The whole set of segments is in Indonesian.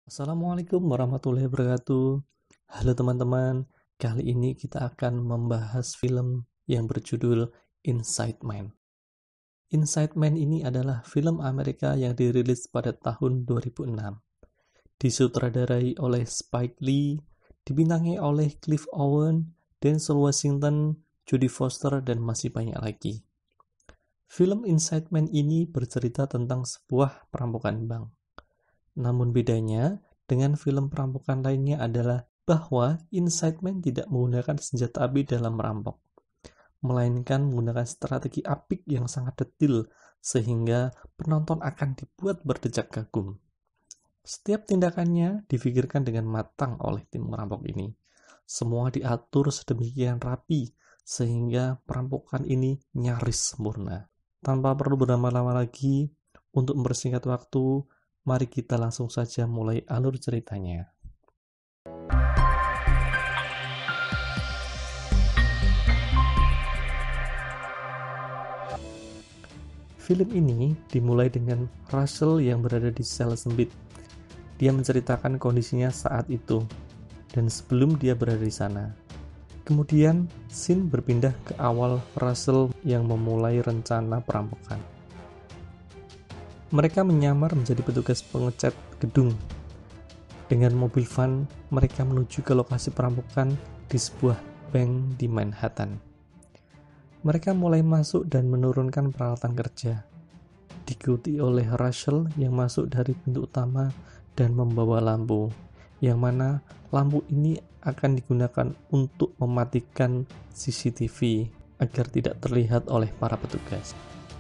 Assalamualaikum warahmatullahi wabarakatuh. Halo teman-teman, kali ini kita akan membahas film yang berjudul Inside Man. Inside Man ini adalah film Amerika yang dirilis pada tahun 2006. Disutradarai oleh Spike Lee, dibintangi oleh Cliff Owen, Denzel Washington, Jodie Foster, dan masih banyak lagi. Film Inside Man ini bercerita tentang sebuah perampokan bank. Namun bedanya dengan film perampokan lainnya adalah bahwa Inside Man tidak menggunakan senjata api dalam merampok, melainkan menggunakan strategi apik yang sangat detil sehingga penonton akan dibuat berdecak kagum. Setiap tindakannya difikirkan dengan matang oleh tim merampok ini. Semua diatur sedemikian rapi sehingga perampokan ini nyaris sempurna. Tanpa perlu berlama-lama lagi, untuk mempersingkat waktu, mari kita langsung saja mulai alur ceritanya. Film ini dimulai dengan Russell yang berada di sel sempit. Dia menceritakan kondisinya saat itu, dan sebelum dia berada di sana. Kemudian, scene berpindah ke awal Russell yang memulai rencana perampokan. Mereka menyamar menjadi petugas pengecat gedung. Dengan mobil van, mereka menuju ke lokasi perampokan di sebuah bank di Manhattan. Mereka mulai masuk dan menurunkan peralatan kerja, diikuti oleh Russell yang masuk dari pintu utama dan membawa lampu, yang mana lampu ini akan digunakan untuk mematikan CCTV agar tidak terlihat oleh para petugas.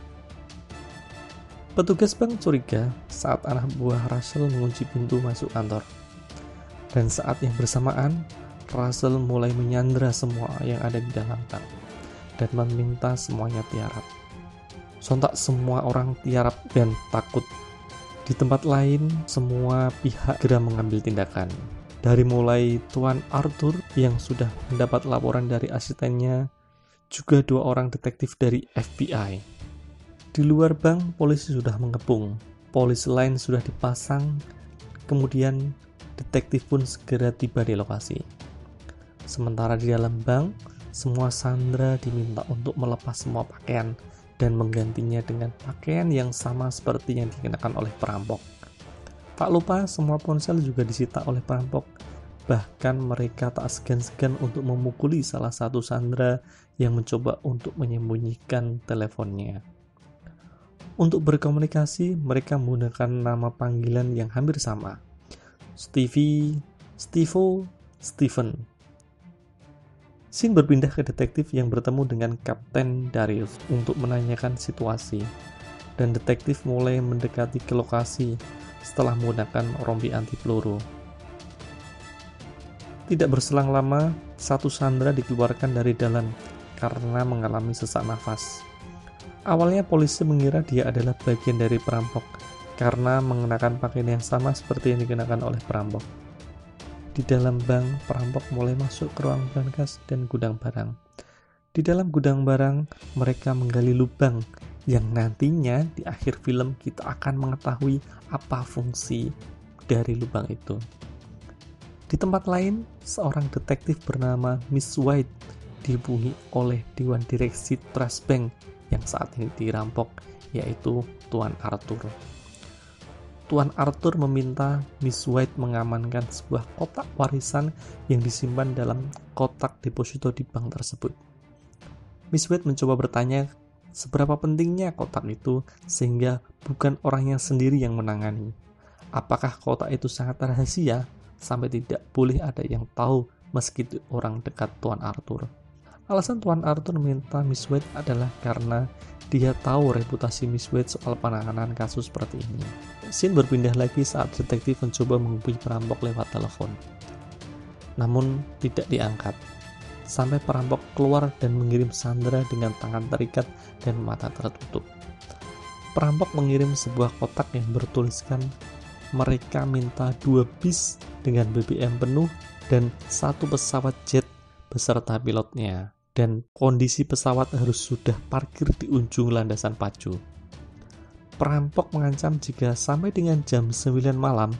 Petugas bank curiga saat anak buah Russell mengunci pintu masuk kantor. Dan saat yang bersamaan, Russell mulai menyandra semua yang ada di dalam bank dan meminta semuanya tiarap. Sontak semua orang tiarap dan takut. Di tempat lain, semua pihak segera mengambil tindakan. Dari mulai Tuan Arthur yang sudah mendapat laporan dari asistennya, juga 2 orang detektif dari FBI. Di luar bank, polisi sudah mengepung. Polisi lain sudah dipasang, kemudian detektif pun segera tiba di lokasi. Sementara di dalam bank, semua sandera diminta untuk melepas semua pakaian dan menggantinya dengan pakaian yang sama seperti yang dikenakan oleh perampok. Tak lupa, semua ponsel juga disita oleh perampok. Bahkan mereka tak segan-segan untuk memukuli salah satu sandera yang mencoba untuk menyembunyikan teleponnya. Untuk berkomunikasi, mereka menggunakan nama panggilan yang hampir sama. Stevie, Stevo, Stephen. Scene berpindah ke detektif yang bertemu dengan Kapten Darius untuk menanyakan situasi. Dan detektif mulai mendekati ke lokasi setelah menggunakan rompi anti peluru. Tidak berselang lama, satu sandera dikeluarkan dari dalam karena mengalami sesak nafas. Awalnya polisi mengira dia adalah bagian dari perampok karena mengenakan pakaian yang sama seperti yang dikenakan oleh perampok. Di dalam bank, perampok mulai masuk ke ruang brankas dan gudang barang. Di dalam gudang barang, mereka menggali lubang yang nantinya di akhir film kita akan mengetahui apa fungsi dari lubang itu. Di tempat lain, seorang detektif bernama Miss White dihubungi oleh Dewan Direksi Trust Bank yang saat ini dirampok, yaitu Tuan Arthur. Tuan Arthur meminta Miss White mengamankan sebuah kotak warisan yang disimpan dalam kotak deposito di bank tersebut. Miss White mencoba bertanya seberapa pentingnya kotak itu sehingga bukan orangnya sendiri yang menangani. Apakah kotak itu sangat rahasia sampai tidak boleh ada yang tahu meski itu orang dekat Tuan Arthur? Alasan Tuan Arthur meminta Miss White adalah karena dia tahu reputasi Miss White soal penanganan kasus seperti ini. Scene berpindah lagi saat detektif mencoba menghubungi perampok lewat telepon. Namun tidak diangkat. Sampai perampok keluar dan mengirim sandera dengan tangan terikat dan mata tertutup. Perampok mengirim sebuah kotak yang bertuliskan mereka minta 2 bis dengan BBM penuh dan 1 pesawat jet beserta pilotnya. Dan kondisi pesawat harus sudah parkir di ujung landasan pacu. Perampok mengancam jika sampai dengan jam 9 malam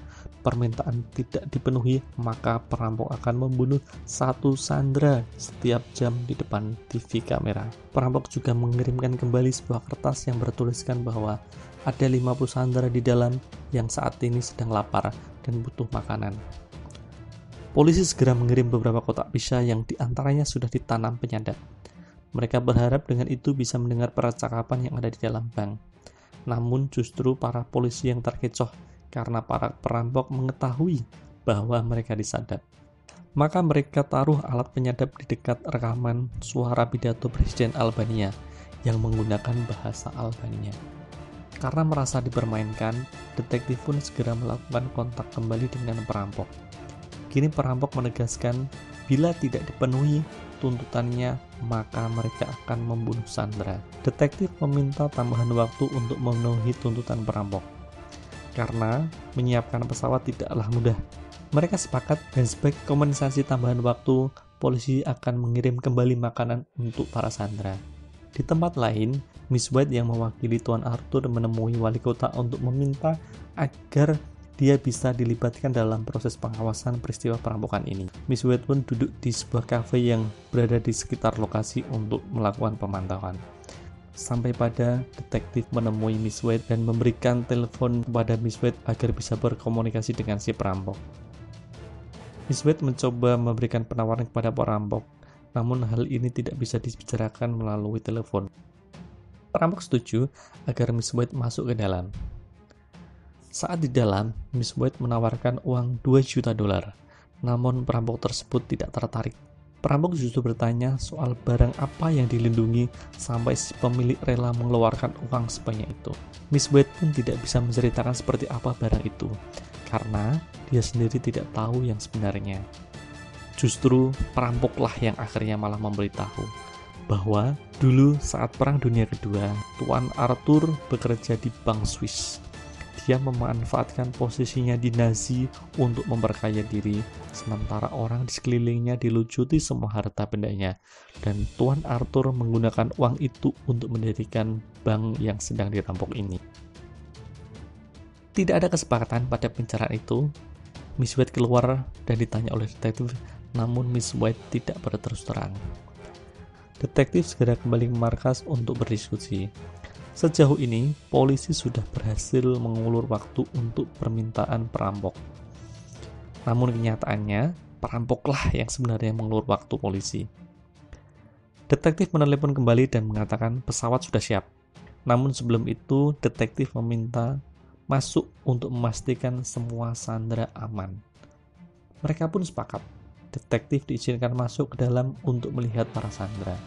permintaan tidak dipenuhi, maka perampok akan membunuh satu sandera setiap jam di depan TV kamera. Perampok juga mengirimkan kembali sebuah kertas yang bertuliskan bahwa ada 50 sandera di dalam yang saat ini sedang lapar dan butuh makanan. Polisi segera mengirim beberapa kotak pisah yang diantaranya sudah ditanam penyadap. Mereka berharap dengan itu bisa mendengar percakapan yang ada di dalam bank. Namun justru para polisi yang terkecoh karena para perampok mengetahui bahwa mereka disadap. Maka mereka taruh alat penyadap di dekat rekaman suara pidato Presiden Albania yang menggunakan bahasa Albania. Karena merasa dipermainkan, detektif pun segera melakukan kontak kembali dengan perampok. Kini perampok menegaskan bila tidak dipenuhi tuntutannya, maka mereka akan membunuh sandera. Detektif meminta tambahan waktu untuk memenuhi tuntutan perampok. Karena menyiapkan pesawat tidaklah mudah. Mereka sepakat dan sebagai kompensasi tambahan waktu, polisi akan mengirim kembali makanan untuk para sandera. Di tempat lain, Miss White yang mewakili Tuan Arthur menemui wali kota untuk meminta agar dia bisa dilibatkan dalam proses pengawasan peristiwa perampokan ini. Miss White pun duduk di sebuah kafe yang berada di sekitar lokasi untuk melakukan pemantauan. Sampai pada detektif menemui Miss White dan memberikan telepon kepada Miss White agar bisa berkomunikasi dengan si perampok. Miss White mencoba memberikan penawaran kepada perampok, namun hal ini tidak bisa dibicarakan melalui telepon. Perampok setuju agar Miss White masuk ke dalam. Saat di dalam, Miss White menawarkan uang $2 juta, namun perampok tersebut tidak tertarik. Perampok justru bertanya soal barang apa yang dilindungi sampai si pemilik rela mengeluarkan uang sebanyak itu. Miss White pun tidak bisa menceritakan seperti apa barang itu, karena dia sendiri tidak tahu yang sebenarnya. Justru perampoklah yang akhirnya malah memberitahu bahwa dulu saat Perang Dunia Kedua, Tuan Arthur bekerja di Bank Swiss. Dia memanfaatkan posisinya di Nazi untuk memperkaya diri, sementara orang di sekelilingnya dilucuti semua harta bendanya, dan Tuan Arthur menggunakan uang itu untuk mendirikan bank yang sedang dirampok ini. Tidak ada kesepakatan pada pembicaraan itu. Miss White keluar dan ditanya oleh detektif, namun Miss White tidak berterus terang. Detektif segera kembali ke markas untuk berdiskusi. Sejauh ini, polisi sudah berhasil mengulur waktu untuk permintaan perampok. Namun kenyataannya, perampoklah yang sebenarnya mengulur waktu polisi. Detektif menelepon kembali dan mengatakan pesawat sudah siap. Namun sebelum itu, detektif meminta masuk untuk memastikan semua sandera aman. Mereka pun sepakat. Detektif diizinkan masuk ke dalam untuk melihat para sandera.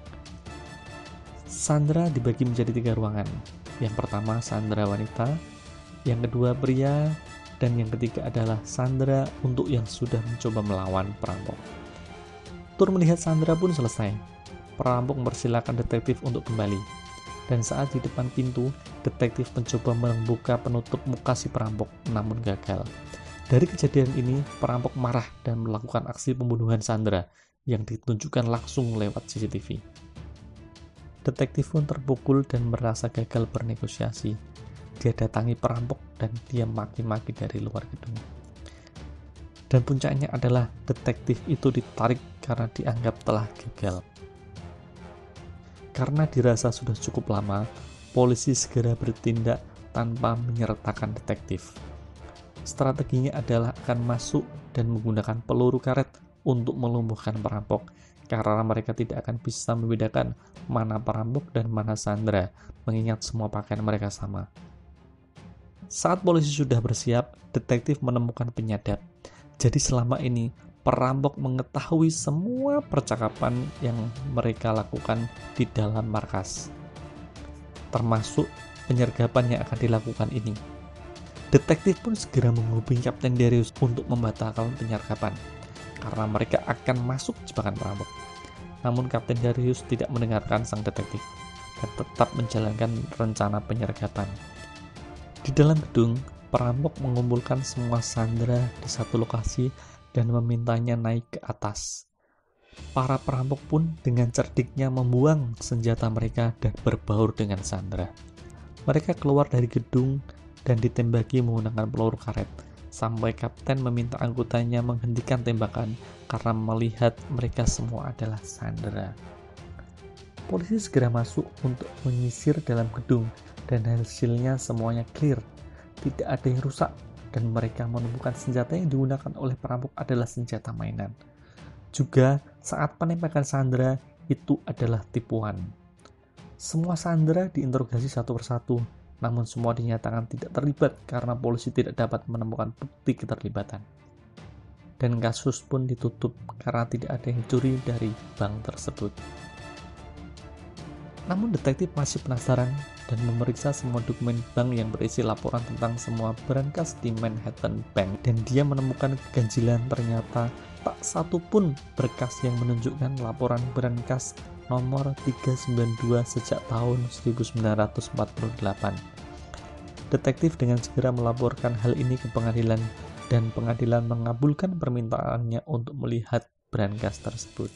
Sandera dibagi menjadi 3 ruangan. Yang pertama sandera wanita, yang kedua pria, dan yang ketiga adalah sandera untuk yang sudah mencoba melawan perampok. Tur melihat sandera pun selesai. Perampok mempersilakan detektif untuk kembali. Dan saat di depan pintu, detektif mencoba membuka penutup muka si perampok, namun gagal. Dari kejadian ini, perampok marah dan melakukan aksi pembunuhan sandera yang ditunjukkan langsung lewat CCTV. Detektif pun terpukul dan merasa gagal bernegosiasi. Dia datangi perampok dan dia maki-maki dari luar gedung. Dan puncaknya adalah detektif itu ditarik karena dianggap telah gagal. Karena dirasa sudah cukup lama, polisi segera bertindak tanpa menyertakan detektif. Strateginya adalah akan masuk dan menggunakan peluru karet untuk melumpuhkan perampok, karena mereka tidak akan bisa membedakan mana perampok dan mana sandera, mengingat semua pakaian mereka sama. Saat polisi sudah bersiap, detektif menemukan penyadap. Jadi selama ini, perampok mengetahui semua percakapan yang mereka lakukan di dalam markas, termasuk penyergapan yang akan dilakukan ini. Detektif pun segera menghubungi Kapten Darius untuk membatalkan penyergapan, karena mereka akan masuk jebakan perampok. Namun Kapten Darius tidak mendengarkan sang detektif dan tetap menjalankan rencana penyergapan. Di dalam gedung, perampok mengumpulkan semua sandera di satu lokasi dan memintanya naik ke atas. Para perampok pun dengan cerdiknya membuang senjata mereka dan berbaur dengan sandera. Mereka keluar dari gedung dan ditembaki menggunakan peluru karet, sampai kapten meminta anggotanya menghentikan tembakan karena melihat mereka semua adalah sandera. Polisi segera masuk untuk menyisir dalam gedung dan hasilnya semuanya clear. Tidak ada yang rusak dan mereka menemukan senjata yang digunakan oleh perampok adalah senjata mainan. Juga saat penembakan sandera itu adalah tipuan. Semua sandera diinterogasi satu persatu, namun semua dinyatakan tidak terlibat karena polisi tidak dapat menemukan bukti keterlibatan. Dan kasus pun ditutup karena tidak ada yang curi dari bank tersebut. Namun detektif masih penasaran dan memeriksa semua dokumen bank yang berisi laporan tentang semua brankas di Manhattan Bank, dan dia menemukan keganjilan. Ternyata tak satu pun berkas yang menunjukkan laporan brankas nomor 392 sejak tahun 1948. Detektif dengan segera melaporkan hal ini ke pengadilan dan pengadilan mengabulkan permintaannya untuk melihat brankas tersebut.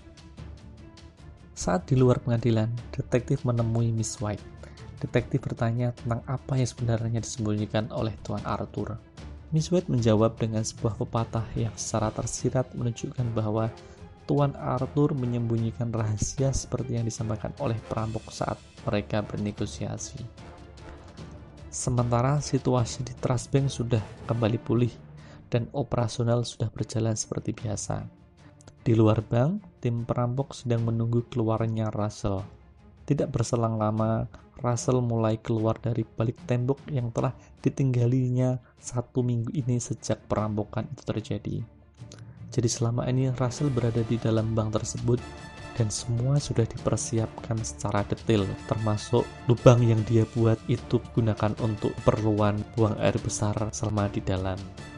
Saat di luar pengadilan, detektif menemui Miss White. Detektif bertanya tentang apa yang sebenarnya disembunyikan oleh Tuan Arthur. Miss White menjawab dengan sebuah pepatah yang secara tersirat menunjukkan bahwa Tuan Arthur menyembunyikan rahasia seperti yang disampaikan oleh perampok saat mereka bernegosiasi. Sementara situasi di Trust Bank sudah kembali pulih dan operasional sudah berjalan seperti biasa. Di luar bank, tim perampok sedang menunggu keluarnya Russell. Tidak berselang lama, Russell mulai keluar dari balik tembok yang telah ditinggalinya 1 minggu ini sejak perampokan itu terjadi. Jadi selama ini Russell berada di dalam bank tersebut dan semua sudah dipersiapkan secara detail, termasuk lubang yang dia buat itu digunakan untuk keperluan buang air besar selama di dalam.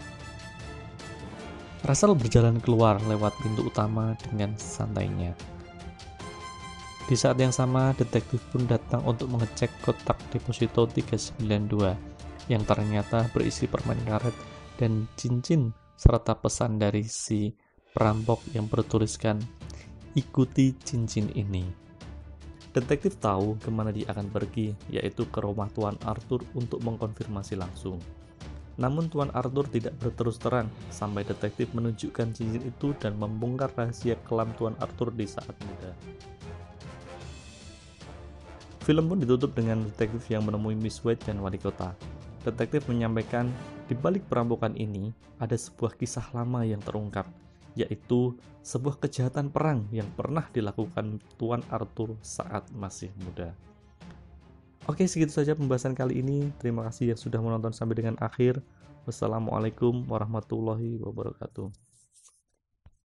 Russell berjalan keluar lewat pintu utama dengan santainya. Di saat yang sama, detektif pun datang untuk mengecek kotak deposito 392 yang ternyata berisi permen karet dan cincin serta pesan dari si perampok yang bertuliskan, "Ikuti cincin ini." Detektif tahu kemana dia akan pergi, yaitu ke rumah Tuan Arthur untuk mengkonfirmasi langsung. Namun Tuan Arthur tidak berterus terang sampai detektif menunjukkan cincin itu dan membongkar rahasia kelam Tuan Arthur di saat muda. Film pun ditutup dengan detektif yang menemui Miss White dan wali kota. Detektif menyampaikan di balik perampokan ini ada sebuah kisah lama yang terungkap, yaitu sebuah kejahatan perang yang pernah dilakukan Tuan Arthur saat masih muda. Oke, segitu saja pembahasan kali ini. Terima kasih yang sudah menonton sampai dengan akhir. Wassalamualaikum warahmatullahi wabarakatuh.